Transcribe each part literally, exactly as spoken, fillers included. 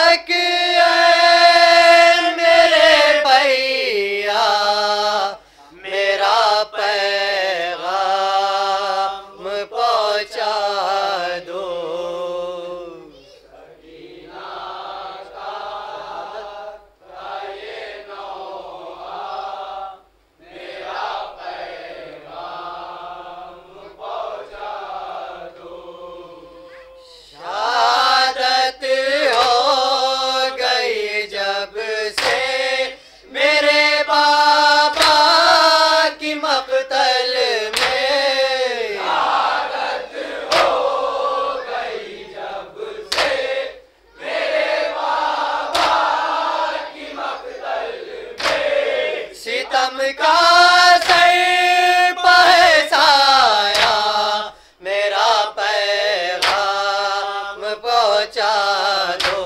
तक ऐ मेरे भैया मेरा पैगाम पहुँचा दो। शहादत हो गई जब से मेरे बाबा की मक़तल में। शहादत हो गई जब से मेरे बाबा की मक़तल में। सितम का सर बहसाया मेरा पैगाम पहुँचा दो।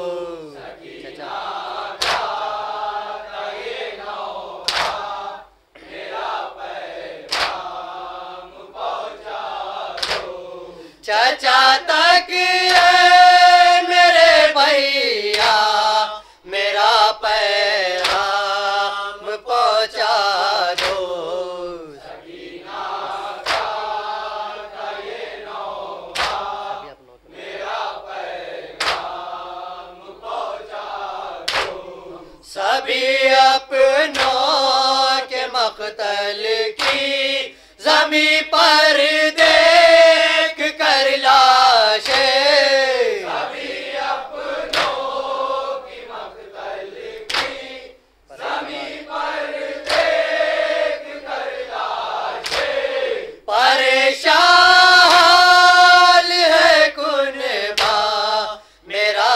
चचा तक ऐ मेरे भैया मेरा पैगाम पहुँचा दो। सभी अपनों के मक़तल की ज़मीं पर देख कर लाशें। सभी अपनों की मक़तल की ज़मीं पर देख कर लाशें। परेशान है कुनबा मेरा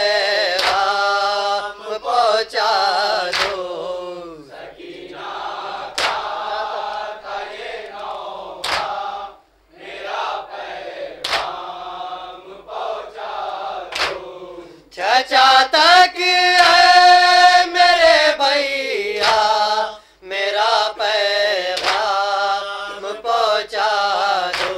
पैगाम पहुँचा दो। चचा तक ऐ मेरे भैया मेरा पैगाम पहुँचा दो।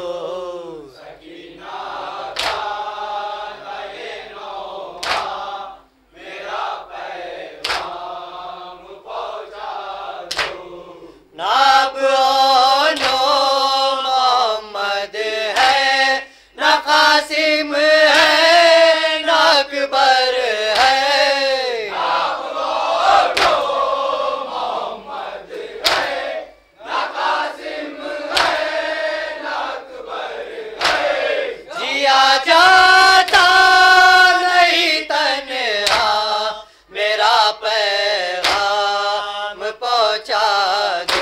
नाब नो मोहम्मद है न कासिम है न अकबर है। नाब नो मोहम्मद है न कासिम है न अकबर है। जिया जाता नहीं तन्हा मेरा पैगाम पहुँचा दो।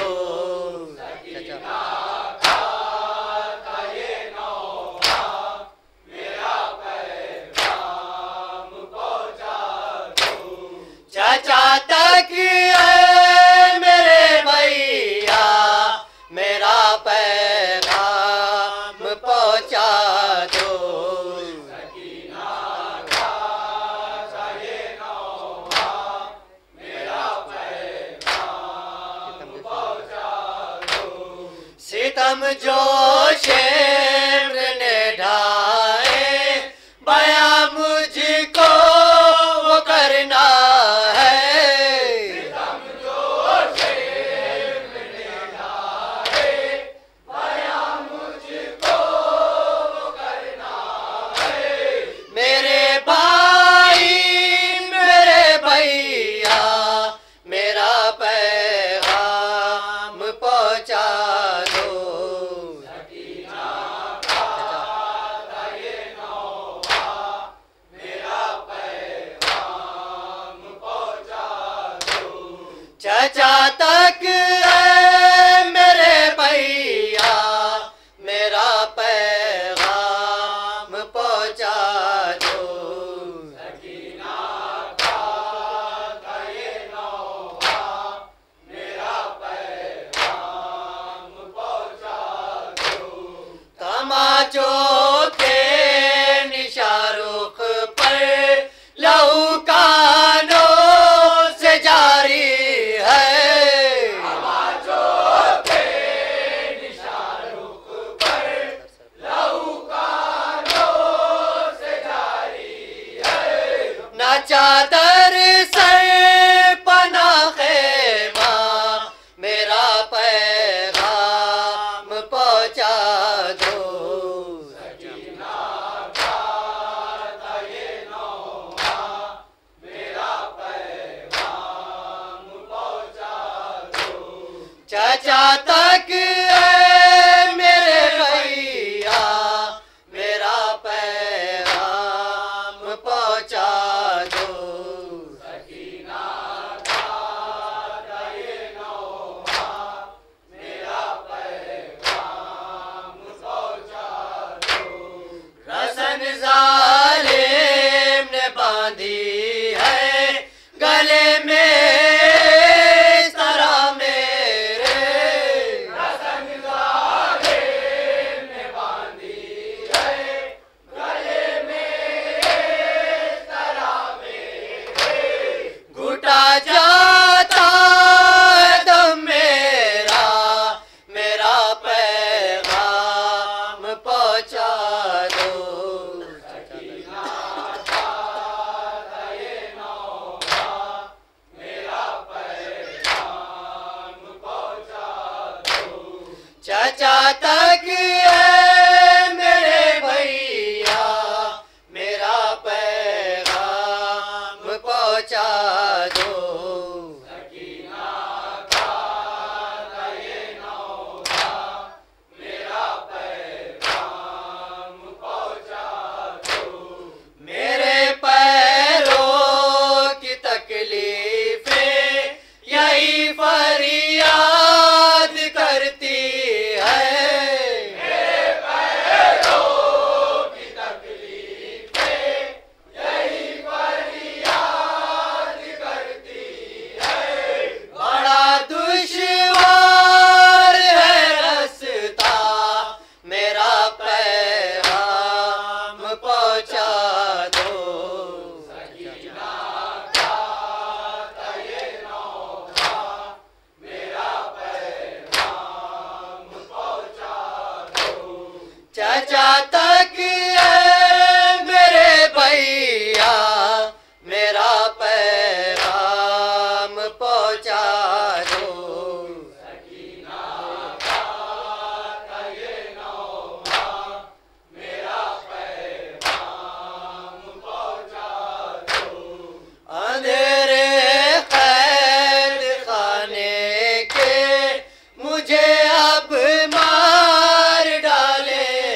चचा तक ऐ मेरे भैया मेरा पैगाम पहुँचा दो। सितम जो शेर ने ढाए बया मुझको वो करना है। सितम जो शेर ने ढाए बया मुझको वो करना है। मेरे भाई मेरे भैया मेरा पैगाम पहुँचा दो। चचा तक है मेरे भैया मेरा पैगाम पहुंचा दो। सकीना का ये नौहा मेरा पैगाम पहुंचा दो। रसन जालिम ने बांधी है गले में जाता दम मेरा मेरा पैगाम पहुंचा दो। सकीना का ये नौहा मेरा पैगाम पहुंचा दो। चचा तक है मेरे भैया मेरा पैगाम पहुंचा दो। फरियाद करती है मेरे पैरों की तकलीफें यही फरियाद करती है। बड़ा दुश्वार है रास्ता मेरा पैगाम पहुंचा दो। चचा तक है मेरे भैया मेरा पैगाम पहुंचा दो। सकीना का ये नौहा मेरा पैगाम पहुंचा दो। अंधेरे कैद खाने के मुझे अब मार डाले।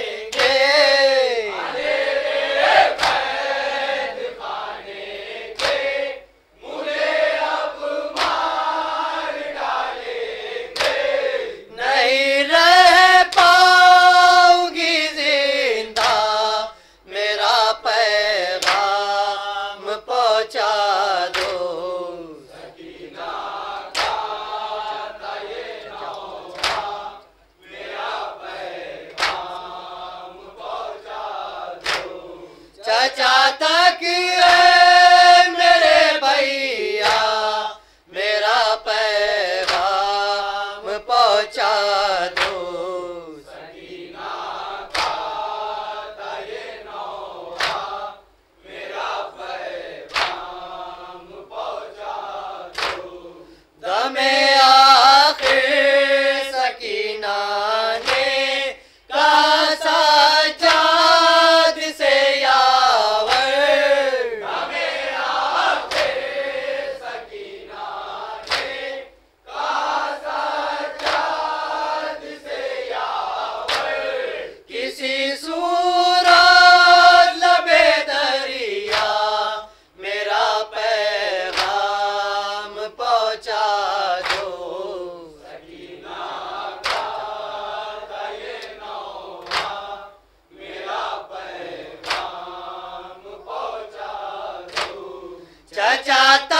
चचा तक है मेरे भैया मेरा पैगाम पहुंचा दो। सकीना का ये नौहा मेरा पैगाम पहुंचा दो। दमे आखिर सकीना ने कहा साजाद से चचा